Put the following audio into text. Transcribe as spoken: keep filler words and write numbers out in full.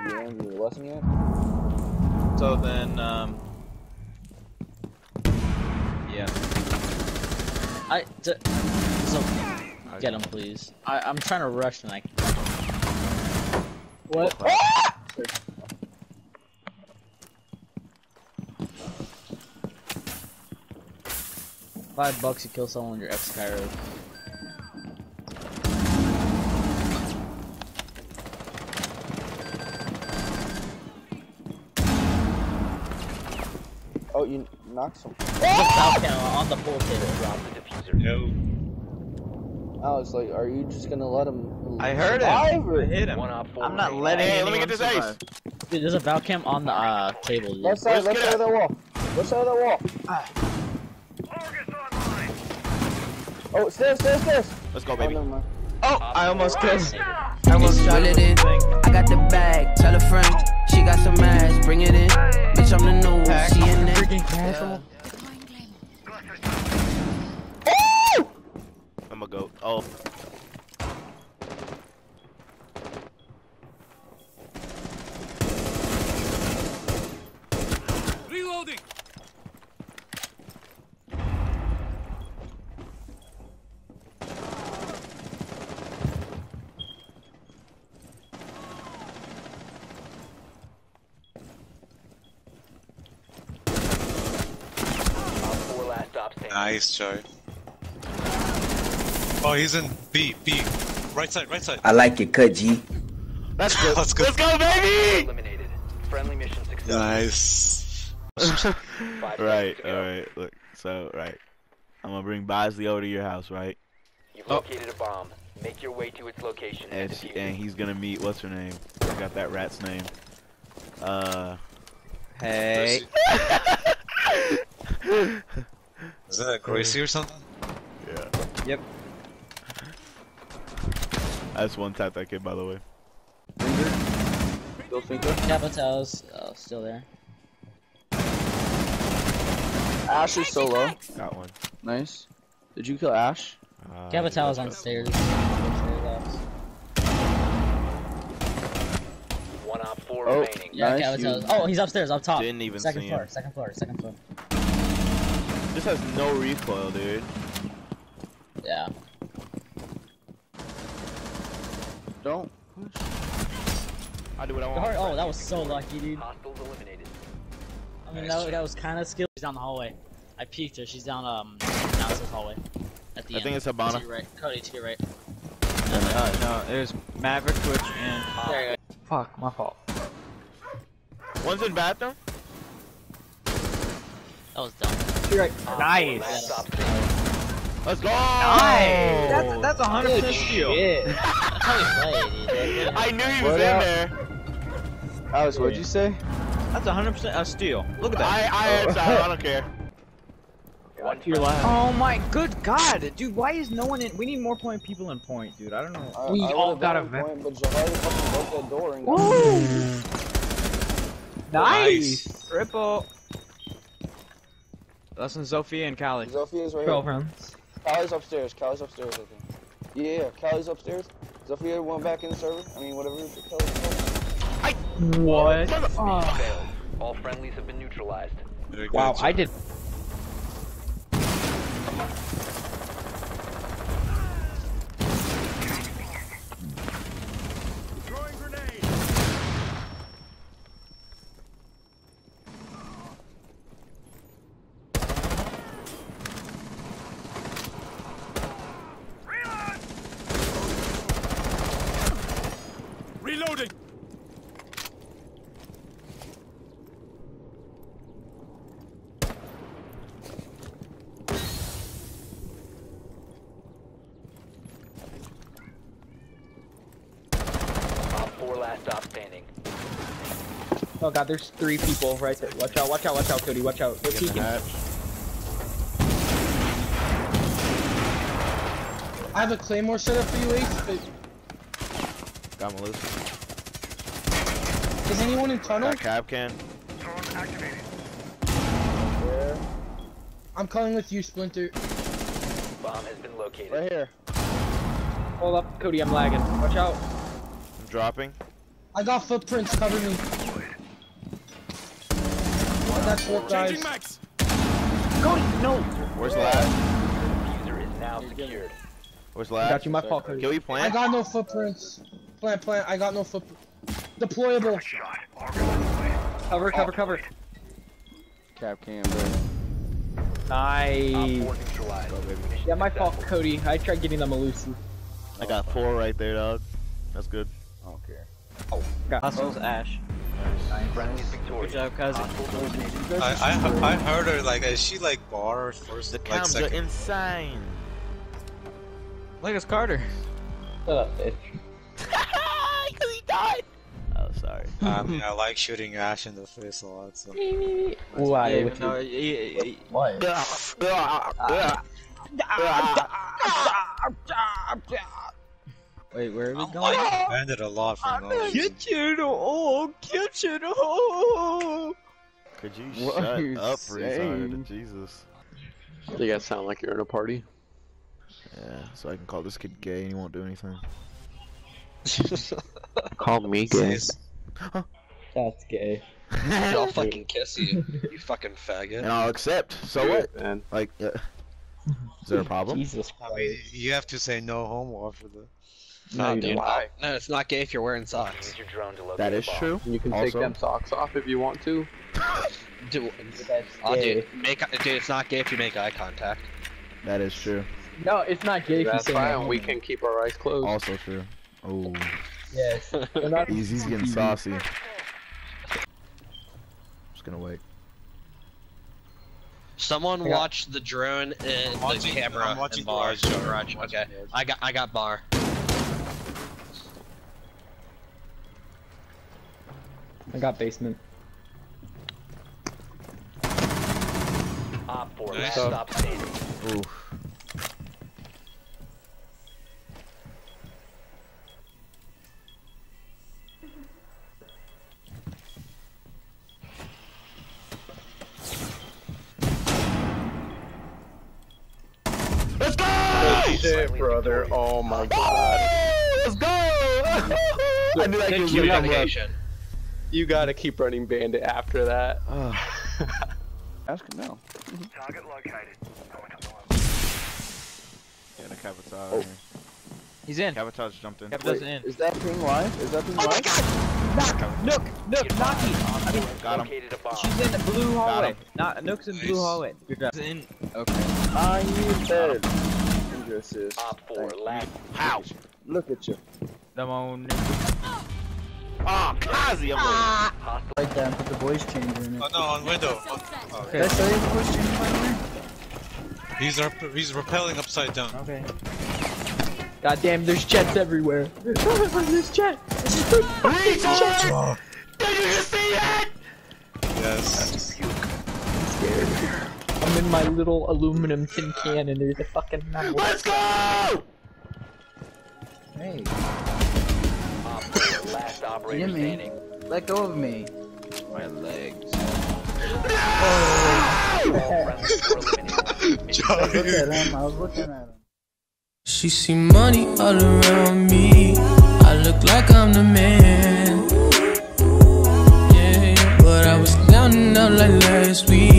you learned your lesson yet? So then, um... yeah. I... D so, get him, please. I, I'm trying to rush and I... What? Ah! Five bucks to kill someone with your X Cairo. Oh, you knocked some. There's a Falcon on the pool table. Drop the diffuser. No. Alex, like, are you just gonna let him? I heard him. Or? I hit him. I'm not letting Hey, him. let me get this ace. Dude, there's a Valcam on the uh, table. Dude. Left side, left side of that wall. Left side of that wall. Ah. Oh, stairs, stairs, stairs. Let's go, baby. Oh, never mind. Oh, I almost killed. I almost shot it in. I got the bag. Tell a friend. She got some ass. Bring it in. Bitch, I'm the new. She in there. Freaking casual. Oh! I'm gonna go. Oh. Reloading. Nice, Joe. Oh, he's in B, B. Right side, right side. I like your cut, G. That's good. Let's go. Let's go, baby! Eliminated. Friendly mission success. Nice. Right, alright, look, so, right. I'm gonna bring Bosley over to your house, right? You've located a bomb. Make your way to its location and, And, she, defuse and it. he's gonna meet, what's her name? I got that rat's name. Uh... Hey. Is that Gracie or something? Yeah. Yep. I just one tapped that kid, by the way. Still finger. Capitel's oh, still there. Ash is so low. Got one. Nice. Did you kill Ash? Uh, Capitel's on the stairs. One op four Oh. remaining. Yeah, Nice, Capitel's. you- Oh, he's upstairs, up top. Didn't even second see floor, him. second floor, second floor. This has no recoil, dude. Yeah. Don't push. I do what I The heart- want. oh, that was so lucky, dude. Hostiles eliminated. I mean, Nice that, that was kind of skilled. She's down the hallway. I peeked her. She's down um down this hallway. At the I end. think it's Habana. To your right. Cody, to your right. Uh, no, there's Maverick, Twitch, and... There you go. Fuck, my fault. One's in bathroom? That was dumb. You're right. Op Nice. four last stop standing. Let's go! Nice! That's, that's a hundred Good percent steal. shit. That's how you play, dude. I knew he was What in up? there. Alex, what'd you say? That's a hundred percent a steal. Look at I, that. I had that. I don't care. One To your left. Oh my good god, dude! Why is no one in? We need more point people in point, dude. I don't know. I, we I all would've got a gone vent. point, but Jahari fucking broke that door and got Woo! Nice. Triple. That's in Zofia and Callie. Zophia's right here. Girlfriends. Callie's upstairs. Callie's upstairs, I think. Yeah, yeah, Callie's upstairs. Zofia went back in the server. I mean, whatever Callie's What? mission Oh. failed. All friendlies have been neutralized. Very good, Wow, Joe. I did. Throwing grenade. Reload. Reloading. Op four last stop standing. Oh god, there's three people right there. Watch out! Watch out! Watch out, Cody! Watch out! They're In the peeking. hatch. I have a claymore set up for you, Ace, but Got Melissa. is anyone in tunnel? Got Cab Can. Where? I'm calling with you, Splinter. Bomb has been located. Right here. Hold up, Cody! I'm lagging. Watch out! I'm dropping. I got footprints, cover me. Oh, that's what, guys. Changing max. Cody, no. Where's last? Diffuser is now secured. Where's I last? got you, my fault, Cody. Can we I plant? got no footprints. Plant, plant, I got no foot. Deployable. Cover, cover, cover. Cap cam, bro. Nice. Op four neutralized. Mission Yeah, my fault, successful. Cody. I tried getting them elusive. I got four right there, dog. That's good. I don't care. Hustles Ash. Friendly's Good victorious. job, cousin. I, I I heard her like is she like bar first The like cams are second? insane. Look, it's Carter. Shut up, bitch. Because he died. Oh, sorry. I mean I like shooting Ash in the face a lot. So. Why? Yeah, with no, you? he- he- What? Wait, where are we I'm going? like bandit a lot for no reason. Kitchen, oh, kitchen, oh. Could you What shut are you up, saying? retard? Jesus. You guys sound like you're in a party. Yeah, so I can call this kid gay and he won't do anything. Call me gay. That's gay. I'll fucking kiss you, you fucking faggot. And I'll accept. So what? Man. Like, uh, is there a problem? Jesus I Christ. mean, you have to say no homo after the. No, you don't. Why? No, it's not gay if you're wearing socks. Use your drone to locate That a is bomb. true. You can take Also- them socks off if you want to. Do, That's oh, gay. dude, make dude, it's not gay if you make eye contact. That is true. No, it's not gay if you That's say fine. no. We can keep our eyes closed. Also true. Oh, Yes. They're not he's, he's getting saucy. Just gonna wait. Someone I got- watch the drone and the watching- camera I'm watching and bar. garage. garage. I'm watching Okay, garage. I got I got bar. I got basement. Op four, Nice. last stop standing. Oof. Let's go! Shit, brother. Oh my god. Let's go! I knew that kid was gonna come up. You gotta keep running bandit after that. Ask him now. Target located. Yeah, the Capital. Oh. He's in. Capital jumped in. Capitals in. Is that ping live? Is that ping live? Nook, Nook, Naki. I mean, Got him. Located a bomb. she's in the blue hallway. him. Not Nook's in the blue Nice. hallway. Good job. She's in. Okay. Ah, you dead. Finger assist. Op four, Thank you. last. How? Look at you. Come on. Oh, Kazi, I'm Hostile. Right there, put the voice changer in it. Oh no, on window. Oh, Okay. Did I show you the voice changer, by the way? he's rep he's repelling upside down. Okay. God damn, there's jets everywhere. There's jets. Retard! Did you just see that? Yes. I'm scared. I'm in my little aluminum tin can and there's a fucking metal. Let's go! Hey, Op four, last operator Jimmy. standing. let go of me. My legs. All friendlies were eliminated. I was looking at him. I was looking at him. She see money all around me. I look like I'm the man. Yeah, but I was down and out like last week.